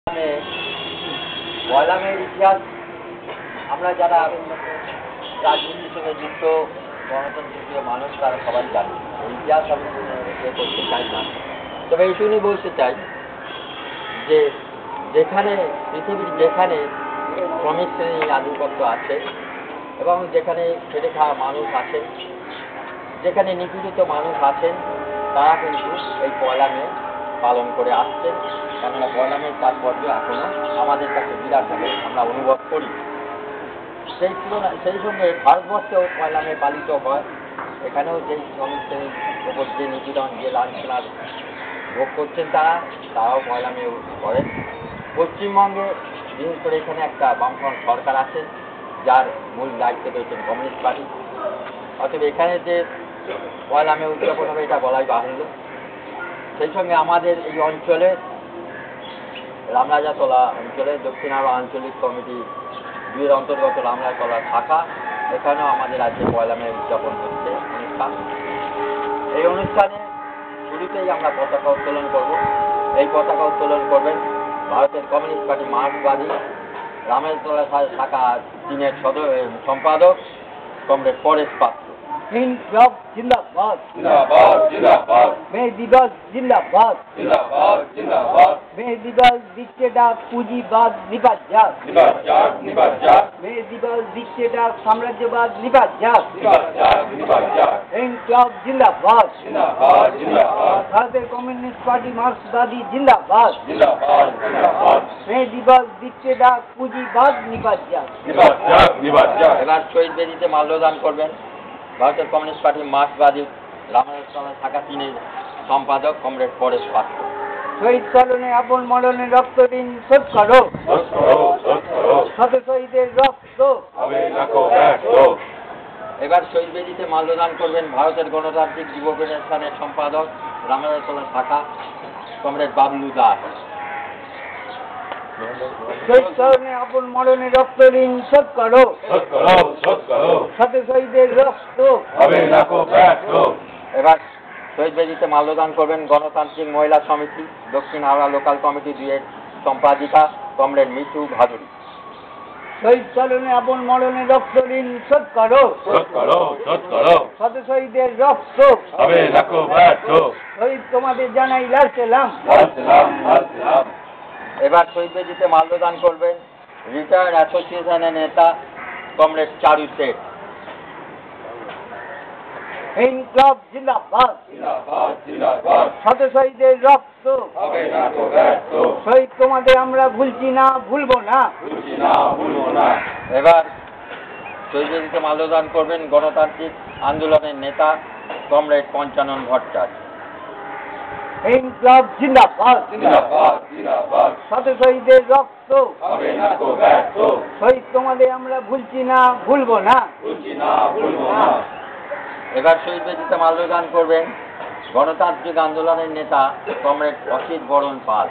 পয়লামের ইতিহাস আমরা যারা রাজনীতির সঙ্গে যুক্ত গণতন্ত্রপ্রিয় মানুষ তারা সবাই জানি। এই ইতিহাস আমি করতে চাই না, তবে এইটুকুনি বলতে চাই যে যেখানে পৃথিবীর যেখানে শ্রমিক শ্রেণীর আধিপত্য আছে এবং যেখানে খেটে খাওয়া মানুষ আছেন, যেখানে নিপীড়িত মানুষ আছেন, তারা কিন্তু এই পয়লা মে পালন করে আসছেন। কেননা পয়লা মের তাৎপর্য এখনো আমাদের কাছে বিরাটভাবে আমরা অনুভব করি। সেই সঙ্গে ভারতবর্ষেও পয়লা মে পালিত হয়। এখানেও যেই শ্রমিক শ্রেণীর ওপর যে নিপীড়ন, যে লাঞ্ছনার ভোগ করছেন তারাও পয়লা মে করেন। পশ্চিমবঙ্গে বিশেষ করে এখানে একটা বামফ্রন্ট সরকার আছে যার মূল দায়িত্বে রয়েছেন কমিউনিস্ট পার্টি। অতএব এখানে যে পয়লা মে উদযাপন হবে এটা বলাই বাহুল্য। সেই সঙ্গে আমাদের এই অঞ্চলে রামরাজাতলা অঞ্চলে দক্ষিণ হাওড়া আঞ্চলিক কমিটি দুইয়ের অন্তর্গত রামরাজাতলা শাখা, এখানেও আমাদের আজকে পয়লা মে উদযাপন হচ্ছে অনুষ্ঠান। এই অনুষ্ঠানে শুরুতেই আমরা পতাকা উত্তোলন করব। এই পতাকা উত্তোলন করবেন ভারতের কমিউনিস্ট পার্টি মার্ক্সবাদী রামরাজাতলা শাখা 3-এর সম্পাদক কমরেড পরেশ পাত্র। ইনকলাব জিন্দাবাদ জিন্দাবাদ জিন্দাবাদ মে দিবস জিন্দাবাদ জিন্দাবাদ জিন্দাবাদ মে দিবস ডিক্টেটার পুঁজিবাদ নিপাত যাক নিবাদ যাক নিবাদ যাক মে দিবস ডিক্টেটার সাম্রাজ্যবাদ নিপাত যাক নিবাদ যাক নিবাদ যাক ইনকলাব জিন্দাবাদ জিন্দাবাদ জিন্দাবাদ ভারতের কমিউনিস্ট পার্টি মার্ক্সবাদী জিন্দাবাদ জিন্দাবাদ জিন্দাবাদ মে দিবস ডিক্টেটার পুঁজিবাদ নিপাত যাক নিবাদ যাক নিবাদ যাক। এবার শহীদ বেদিতে মাল্যদান করবেন ভারতের কমিউনিস্ট পার্টি মার্ক্সবাদী রামরাজাতলা শাখা 3-এর সম্পাদক কমরেড পরেশ পাত্র। শহীদ স্মরণে আপন মরণে রক্ত ঋণ শোধ করো, শোধ করো শোধ করো শত শহীদের রক্ত হবে লাখো ব্যর্থ। এবার শহীদ বেদিতে মাল্যদান করবেন ভারতের গণতান্ত্রিক যুব ফেডারেশনের সম্পাদক রামরাজাতলা শাখা কমরেড বাবলু দাস। শহীদ স্মরণে আপন মরণে রক্ত ঋণ শোধ করো, শোধ করো শোধ করো শত শহীদের রক্ত হবে লাখো ব্যর্থ। এবার শহীদ বেদিতে মাল্যদান করবেন গণতান্ত্রিক মহিলা সমিতি দক্ষিণ হাওড়া লোকাল কমিটি 2-এর সম্পাদিকা কমরেড মিঠু ভাদুরী। শহীদ স্মরণে আপন মরণে রক্ত ঋণ শোধ করো, শোধ করো শোধ করো শত শহীদের রক্ত হবে লাখো ব্যর্থ। শহীদ তোমাদের জানাই লাল সালাম। লাল সালাম লাল সালাম। এবার শহীদ বেদিতে মাল্যদান করবেন রিটায়ার্ড অ্যাসোসিয়েশনের নেতা কমরেড চারু শেঠ। ইনকলাব জিন্দাবাদ জিন্দাবাদ জিন্দাবাদ শত শহীদের রক্ত হবে লাখো ব্যর্থ। শহীদ তোমাদের আমরা ভুলছি না, ভুলবো না। ভুলছি না ভুলবো না। এবার শহীদ বেদিতে মাল্যদান করবেন গণতান্ত্রিক আন্দোলনের নেতা কমরেড পঞ্চানন ভট্টাচার্য। ইনকলাব জিন্দাবাদ জিন্দাবাদ জিন্দাবাদ শত শহীদের রক্ত হবে লাখো ব্যর্থ। শহীদ তোমাদের আমরা ভুলছি না, ভুলবো না। ভুলছি না ভুলবো না। এবার শহীদ বেদিতে মাল্যদান করবেন গণতান্ত্রিক আন্দোলনের নেতা কমরেড অসিত বরণ পাল।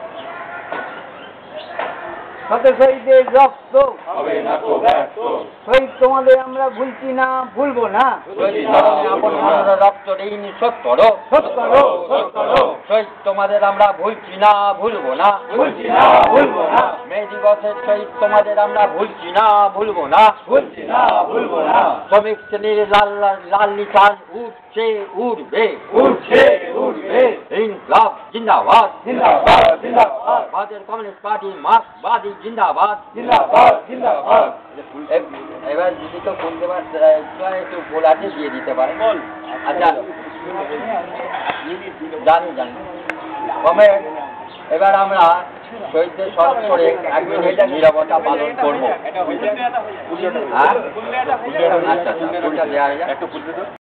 শত শহীদের রক্ত হবে লাখো ব্যর্থ। শহীদ তোমাদের আমরা ভুলছি না, ভুলবো না। ভুলছি না আপন ভুলবো না। মনের রক্ত ঋণ শোধ করো, শোধ করো শোধ করো শহীদ তোমাদের আমরা ভুলছি না, ভুলবো না। ভুলছি না ভুলবো না। মে দিবসের শহীদ তোমাদের আমরা ভুলছি না, ভুলবো না। ভুলছি না ভুলবো না। শ্রমিক শ্রেণীর লাল লাল নিশান উঠছে উঠবে, উঠছে উঠবে। ইনকলাব জিন্দাবাদ জিন্দাবাদ জিন্দাবাদ ভারতের কমিউনিস্ট পার্টি মার্ক্সবাদী জিন্দাবাদ। জিন্দাবাদ জিন্দাবাদ। এবার যদি তো বলতে একটু বল আছে দিয়ে দিতে পারে। আচ্ছা জানি কমেন্ট। এবার আমরা শহীদদের স্মরণ করে 1 মিনিট নীরবতা পালন করবো। হ্যাঁ আচ্ছা, দেওয়া যায়।